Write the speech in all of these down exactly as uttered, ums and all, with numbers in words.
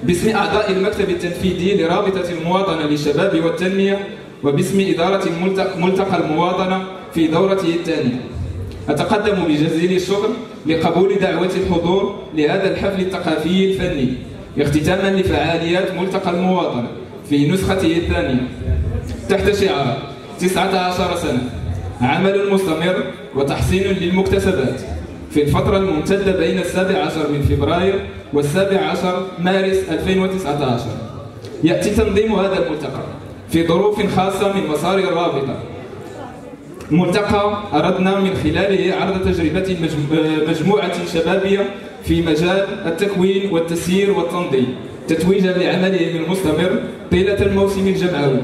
باسم أعضاء المكتب التنفيذي لرابطة المواطنة للشباب والتنمية وباسم إدارة ملتقى المواطنة في دورته الثانية، أتقدم بجزيل الشكر لقبول دعوة الحضور لهذا الحفل الثقافي الفني اختتاما لفعاليات ملتقى المواطنة في نسخته الثانية تحت شعار تسعة عشر سنة، عمل مستمر وتحسين للمكتسبات في الفترة الممتدة بين السابع عشر من فبراير والسابع عشر مارس ألفين وتسعة عشر. يأتي تنظيم هذا الملتقى في ظروف خاصة من مسار الرابطة. ملتقى أردنا من خلاله عرض تجربة مجموعة شبابية في مجال التكوين والتسيير والتنظيم تتويجا لعملهم المستمر طيلة الموسم الجمعوي.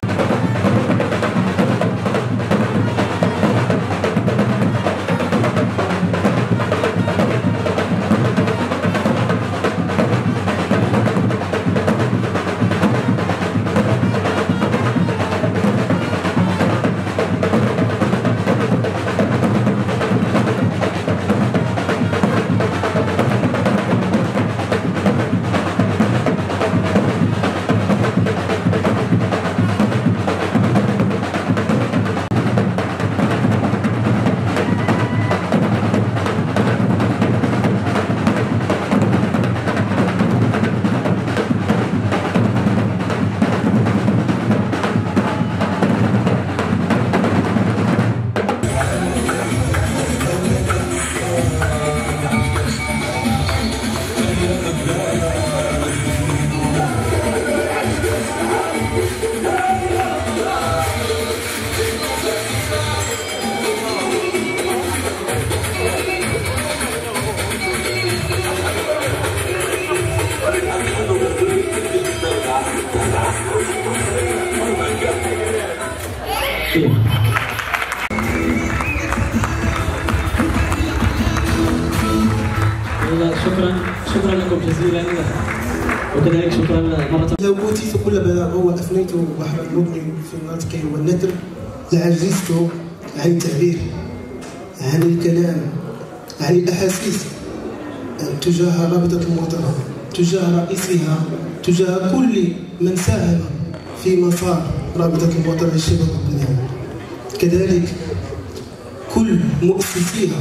شكرا شكرا لكم جزيلا، وكذلك شكرا مرة. لو أوتيت كل بلاغه وأفنيت بحر المضني في النطق والنثر لعجزت عن التعبير عن الكلام عن الأحاسيس تجاه رابطة المواطنة، تجاه رئيسها، تجاه كل من ساهم في مسار رابطة المواطنة للشباب والبنيان، كذلك كل مؤسسيها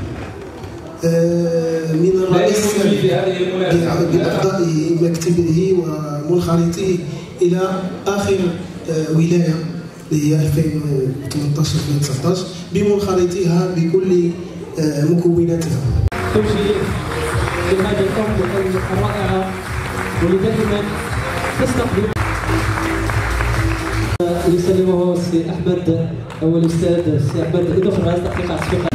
من الرئيس بأعضائه مكتبه ومنخرطيه إلى آخر ولاية اللي هي ألفين وثمانية عشر ألفين وتسعة عشر بمنخرطيها بكل مكوناتها. توجيه لهذه الأم الرائعة واللي دائما تستقبل يسلمه السي أحمد أو الأستاذ السي أحمد إضافة تحقيقات سابقة.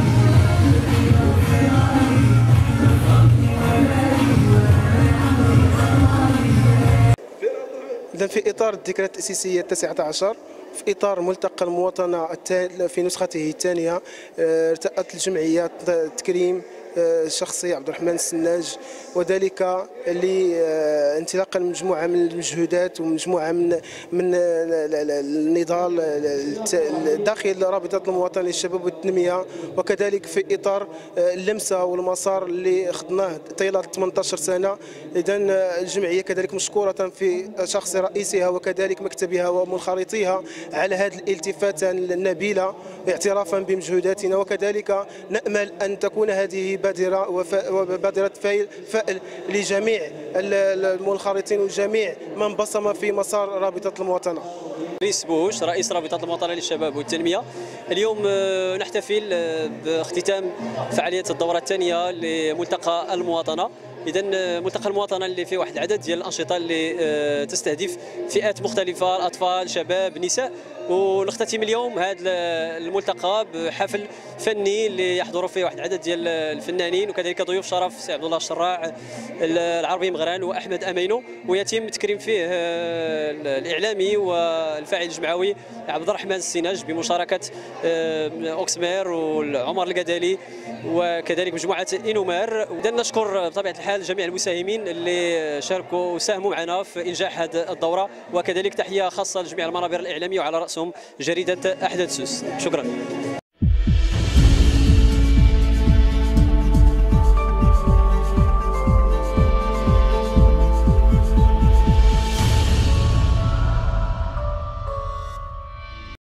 في إطار الذكرى التأسيسية التاسعة عشر، في إطار ملتقى المواطنة في نسخته الثانية، ارتأت الجمعية تكريم شخصي عبد الرحمن السناج، وذلك لانطلاقا من مجموعه من المجهودات ومجموعه من من النضال داخل رابطه المواطنه للشباب والتنميه، وكذلك في اطار اللمسه والمسار اللي خضناه طيله ثمانية عشر سنه. اذا الجمعيه كذلك مشكوره في شخص رئيسها وكذلك مكتبها ومنخرطيها على هذه الالتفاته النبيله اعترافا بمجهوداتنا، وكذلك نامل ان تكون هذه بادره وبادره فائل لجميع المنخرطين وجميع من بصم في مسار رابطه المواطنه. رئيس بوش رئيس رابطه المواطنه للشباب والتنميه، اليوم نحتفل باختتام فعاليه الدوره الثانيه لملتقى المواطنه. إذا ملتقى المواطنة اللي فيه واحد العدد ديال الأنشطة اللي تستهدف فئات مختلفة، الأطفال، شباب، نساء، ونختتم اليوم هذا الملتقى بحفل فني اللي يحضروا فيه واحد العدد ديال الفنانين وكذلك ضيوف شرف سي عبد الله الشراع، العربي مغران وأحمد أمينو، ويتم تكريم فيه الإعلامي والفاعل الجمعوي عبد الرحمن السناج بمشاركة أوكسمير وعمر القدالي وكذلك مجموعة إنومار. وبدنا نشكر بطبيعة الحال جميع المساهمين اللي شاركوا وساهموا معنا في إنجاح هذه الدورة، وكذلك تحية خاصة لجميع المنابر الإعلامية وعلى رأسهم جريدة أحداث سوس. شكرا.